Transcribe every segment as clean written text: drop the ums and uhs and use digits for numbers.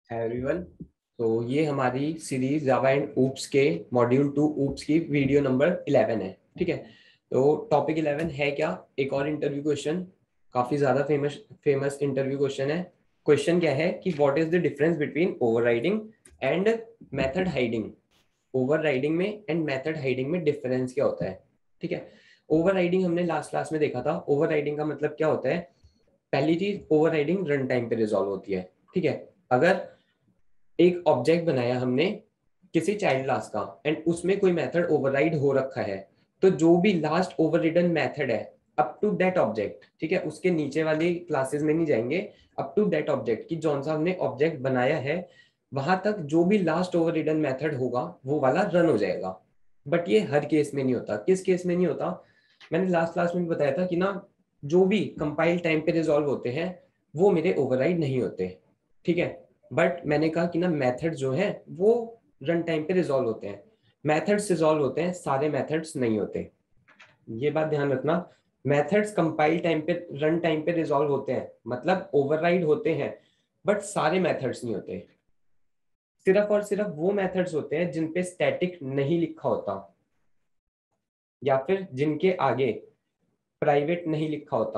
है एवरीवन। तो ये हमारी सीरीज जावा एंड ऊप्स के मॉड्यूल 2 ऊप्स की वीडियो नंबर 11 है। ठीक है, तो टॉपिक 11 है क्या? एक और इंटरव्यू क्वेश्चन, काफी ज्यादा फेमस इंटरव्यू क्वेश्चन है। क्वेश्चन क्या है कि what is the difference between overriding and method hiding. Overriding में एंड मेथड हाइडिंग में डिफरेंस क्या होता है? ठीक है, ओवरराइडिंग हमने लास्ट क्लास में देखा था। ओवरराइडिंग का मतलब क्या होता है? पहली चीज, ओवरराइडिंग रन टाइम पे रिजॉल्व होती है। ठीक है, अगर एक ऑब्जेक्ट बनाया हमने किसी चाइल्ड क्लास का एंड उसमें कोई मेथड ओवरराइड हो रखा है, तो जो भी लास्ट ओवररिडन मेथड है अप टू दैट ऑब्जेक्ट, ठीक है, उसके नीचे वाली क्लासेस में नहीं जाएंगे, अप टू दैट ऑब्जेक्ट की जौन सा हमने ऑब्जेक्ट बनाया है वहां तक जो भी लास्ट ओवररिडन मेथड होगा वो वाला रन हो जाएगा। बट ये हर केस में नहीं होता। किस केस में नहीं होता? मैंने लास्ट क्लास में भी बताया था कि ना, जो भी कंपाइल टाइम पे रिजॉल्व होते हैं वो मेरे ओवरराइड नहीं होते। ठीक है, बट मैंने कहा कि ना मेथड जो है वो रन टाइम पे रिजॉल्व होते हैं। मेथड्स रिजॉल्व होते हैं, सारे मेथड्स नहीं होते। ये बात ध्यान रखना। मेथड्स कंपाइल टाइम पे रन टाइम पे रिजॉल्व होते हैं, मतलब ओवरराइड होते हैं, बट सारे मेथड्स नहीं होते। सिर्फ और सिर्फ वो मेथड्स होते हैं जिन पे स्टैटिक नहीं लिखा होता या फिर जिनके आगे प्राइवेट नहीं लिखा होता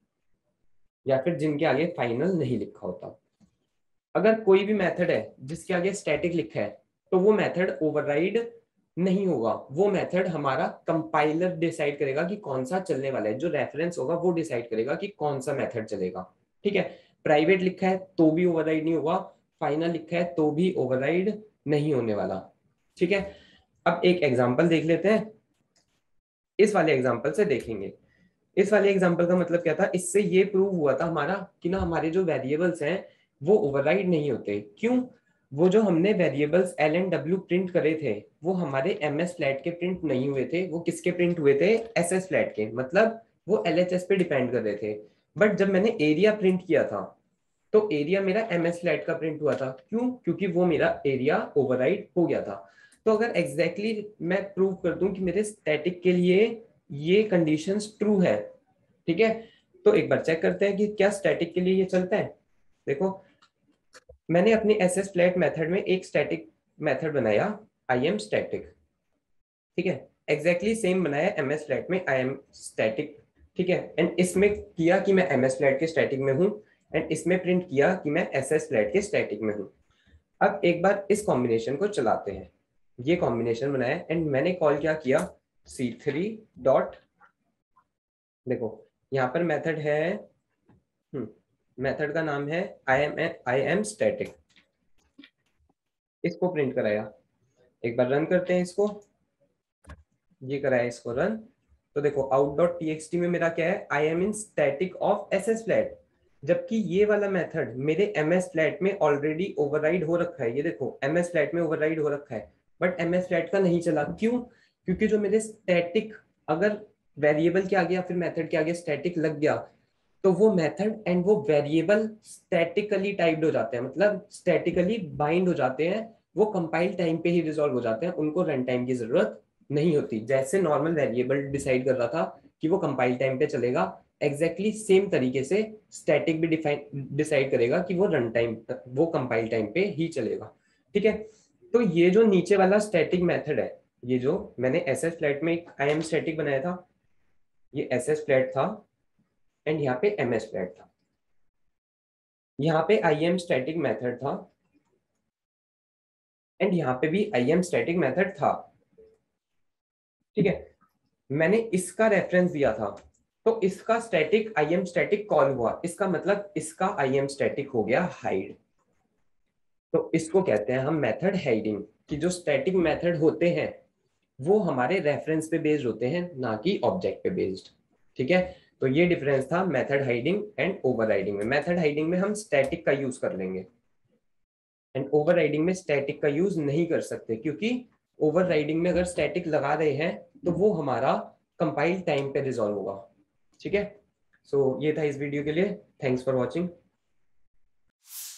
या फिर जिनके आगे फाइनल नहीं लिखा होता। अगर कोई भी मेथड है जिसके आगे स्टैटिक लिखा है तो वो मेथड ओवरराइड नहीं होगा। वो मेथड हमारा कंपाइलर डिसाइड करेगा कि कौन सा चलने वाला है। जो रेफरेंस होगा वो डिसाइड करेगा कि कौन सा मेथड चलेगा। ठीक है, प्राइवेट लिखा है तो भी ओवरराइड नहीं होगा, फाइनल लिखा है तो भी ओवरराइड नहीं होने वाला। ठीक है, अब एक एग्जांपल देख लेते हैं। इस वाले एग्जांपल से देखेंगे। इस वाले एग्जांपल का मतलब क्या था? इससे ये प्रूव हुआ था हमारा कि ना हमारे जो वेरिएबल्स हैं वो ओवरराइड नहीं होते। क्यों? वो जो हमने variables L and W print करे थे वो हमारे एम एस फ्लैट के प्रिंट नहीं हुए थे, वो किसके प्रिंट हुए थे? एस एस फ्लैट के। मतलब वो एल एच एस पे डिपेंड कर रहे थे। बट जब मैंने एरिया प्रिंट किया था तो एरिया मेरा एम एस फ्लैट का प्रिंट हुआ था। क्यों? क्योंकि वो मेरा एरिया ओवरराइड हो गया था। तो अगर एग्जैक्टली मैं प्रूव कर दूं कि मेरे स्टैटिक के लिए ये कंडीशंस ट्रू है, ठीक है, तो एक बार चेक करते हैं कि क्या स्टैटिक के लिए ये चलता है। देखो, मैंने अपने एस एस फ्लैट मेथड में एक स्टैटिक मेथड बनाया, आई एम स्टैटिक। ठीक है, एग्जैक्टली सेम बनाया एम एस फ्लैट में, आई एम स्टैटिक। ठीक है, एंड इसमें किया कि मैं एम एस फ्लैट के स्टैटिक में हूँ एंड इसमें प्रिंट किया कि मैं एस एस फ्लैट के स्टैटिक में हूँ। अब एक बार इस कॉम्बिनेशन को चलाते हैं। ये कॉम्बिनेशन बनाया एंड मैंने कॉल क्या किया? C3 डॉट, देखो यहाँ पर मेथड है, मेथड का नाम है आई एम स्टैटिक। इसको प्रिंट कराया। एक बार रन करते हैं इसको। ये कराया इसको रन। तो देखो आउट डॉट टीएक्सटी में मेरा क्या है? I am in static of S S flat. जबकि ये वाला मेथड मेरे एम एस फ्लैट में ऑलरेडी ओवरराइड हो रखा है। ये देखो एम एस फ्लैट में ओवरराइड हो रखा है, बट एम एस फ्लैट का नहीं चला। क्यों? क्योंकि जो मेरे स्टैटिक, अगर वेरिएबल के आगे या फिर मेथड के आगे स्टैटिक लग गया तो वो मेथड एंड वो वेरिएबल स्टैटिकली टाइप्ड हो जाते हैं, मतलब स्टैटिकली बाइंड हो जाते हैं। वो कंपाइल टाइम पे ही रिजॉल्व हो जाते हैं, उनको रन टाइम की जरूरत नहीं होती। जैसे नॉर्मल वेरिएबल डिसाइड कर रहा था कि वो कंपाइल टाइम पे चलेगा, एग्जैक्टली सेम तरीके से स्टैटिक भी डिसाइड करेगा कि वो रन टाइम, वो कंपाइल टाइम पे ही चलेगा। ठीक है, तो ये जो नीचे वाला स्टैटिक मेथड है, ये जो मैंने एस एस फ्लैट में एक आई एम स्टैटिक बनाया था, ये एस एस फ्लैट था एंड यहाँ पे एम एस फ्लैट था। यहाँ पे आई एम स्टैटिक मेथड था एंड यहाँ पे भी आई एम स्टैटिक मेथड था। ठीक है, मैंने इसका रेफरेंस दिया था तो इसका static I am static call हुआ, इसका मतलब इसका आई एम स्टैटिक हो गया हाइड। तो इसको कहते हैं हम मेथड हाइडिंग, कि जो स्टैटिक मेथड होते हैं वो हमारे रेफरेंस पे बेस्ड होते हैं, ना कि ऑब्जेक्ट पे बेस्ड। ठीक है, तो ये डिफरेंस था मेथड हाइडिंग एंड ओवरराइडिंग में। मेथड हाइडिंग में हम स्टैटिक का यूज कर लेंगे एंड ओवरराइडिंग में स्टैटिक का यूज नहीं कर सकते, क्योंकि ओवरराइडिंग में अगर स्टैटिक लगा रहे हैं तो वो हमारा कंपाइल टाइम पे रिजॉल्व होगा। ठीक है, सो ये था इस वीडियो के लिए। Thanks for watching.